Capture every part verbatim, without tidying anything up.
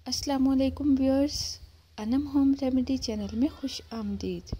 अस्सलाम वालेकुम viewers, Anam home remedy channel में खुश आमदीद।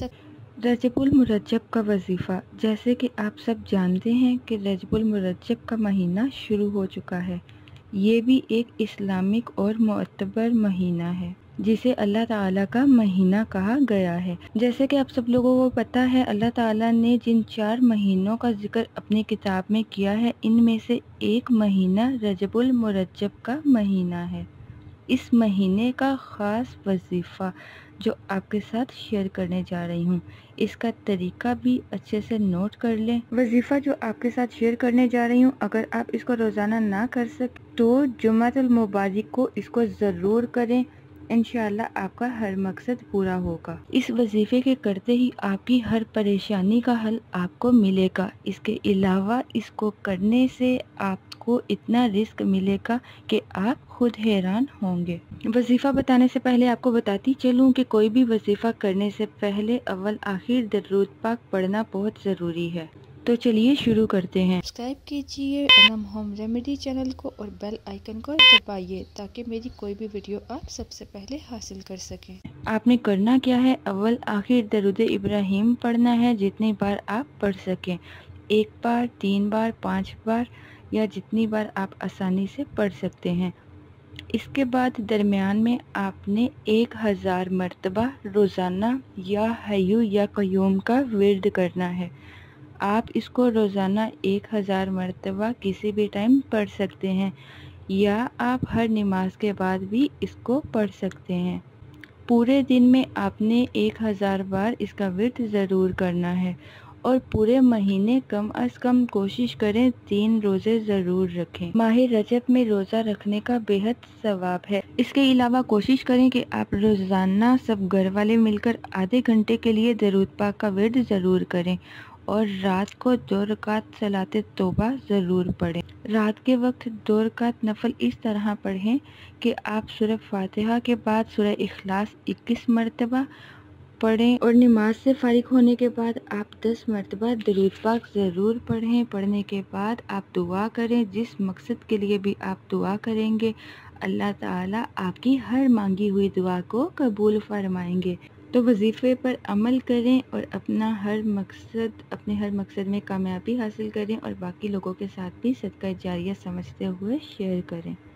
सब रजबुल मुरज्जब का वजीफ़ा। जैसे कि आप सब जानते हैं कि रजबुल मुरज्जब का महीना शुरू हो चुका है। ये भी एक इस्लामिक और मुअतबर महीना है जिसे अल्लाह ताला का महीना कहा गया है। जैसे कि आप सब लोगों को पता है, अल्लाह ताला ने जिन चार महीनों का जिक्र अपनी किताब में किया है, इनमें से एक महीना रजबुल मुरज्जब का महीना है। इस महीने का ख़ास वजीफ़ा जो आपके साथ शेयर करने जा रही हूँ, इसका तरीका भी अच्छे से नोट कर लें। वजीफ़ा जो आपके साथ शेयर करने जा रही हूँ, अगर आप इसको रोज़ाना ना कर सकें तो जुम्मतुल मुबारक को इसको ज़रूर करें। इंशाअल्लाह आपका हर मकसद पूरा होगा। इस वजीफे के करते ही आपकी हर परेशानी का हल आपको मिलेगा। इसके अलावा इसको करने से आपको इतना रिस्क मिलेगा कि आप खुद हैरान होंगे। वजीफा बताने से पहले आपको बताती चलूं कि कोई भी वजीफा करने से पहले अव्वल आखिर दरूद पाक पढ़ना बहुत ज़रूरी है। तो चलिए शुरू करते हैं। सब्सक्राइब कीजिए अनम होम रेमेडी चैनल को और बेल आइकन को दबाइए ताकि मेरी कोई भी वीडियो आप सबसे पहले हासिल कर सकें। आपने करना क्या है, अव्वल आखिर दरूद इब्राहिम पढ़ना है जितनी बार आप पढ़ सकें। एक बार, तीन बार, पाँच बार या जितनी बार आप आसानी से पढ़ सकते हैं। इसके बाद दरमियान में आपने एक हज़ार मरतबा रोज़ाना या हय्यू या क़य्यूम का विर्द करना है। आप इसको रोज़ाना एक हज़ार मरतबा किसी भी टाइम पढ़ सकते हैं या आप हर नमाज के बाद भी इसको पढ़ सकते हैं। पूरे दिन में आपने एक हज़ार बार इसका विर्द ज़रूर करना है और पूरे महीने कम अज़ कम कोशिश करें तीन रोज़े ज़रूर रखें। माह रजब में रोज़ा रखने का बेहद सवाब है। इसके अलावा कोशिश करें कि आप रोज़ाना सब घर वाले मिलकर आधे घंटे के लिए दरूद पाक का विर्द ज़रूर करें और रात को दो रकात सलाते तौबा ज़रूर पढ़ें। रात के वक्त दो रकात नफल इस तरह पढ़ें कि आप सूरह फातिहा के बाद सूरह इखलास इक्कीस मरतबा पढ़ें और नमाज से फारिग होने के बाद आप दस मरतबा दरूद पाक ज़रूर पढ़ें। पढ़ने के बाद आप दुआ करें। जिस मकसद के लिए भी आप दुआ करेंगे, अल्लाह ताला आपकी हर मांगी हुई दुआ को कबूल फरमाएंगे। तो वजीफ़े पर अमल करें और अपना हर मकसद अपने हर मकसद में कामयाबी हासिल करें और बाकी लोगों के साथ भी सदका जारिया समझते हुए शेयर करें।